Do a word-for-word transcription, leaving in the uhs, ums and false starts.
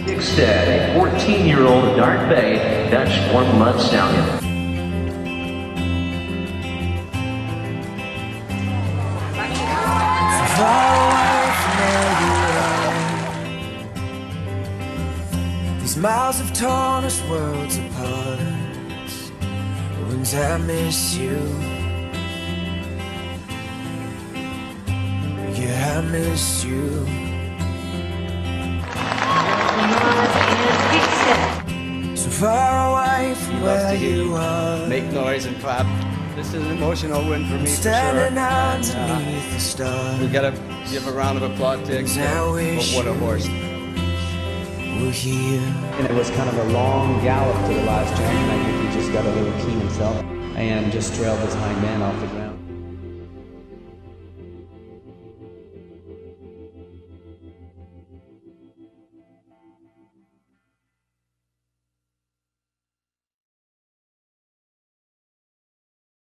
Hickstead, a fourteen-year-old Dark Bay Dutch Warm Blood Stallion. These miles have torn us worlds apart. Wouldn't I miss you? Yeah, I miss you. So far away from where you are. Make noise and clap. This is an emotional win for me, for sure. Standing underneath uh, the stars. We gotta give a round of applause to Hickstead. But what a horse. We're here. And it was kind of a long gallop to the last jump, and I think he just got a little keen himself and just trailed his hind man off the ground.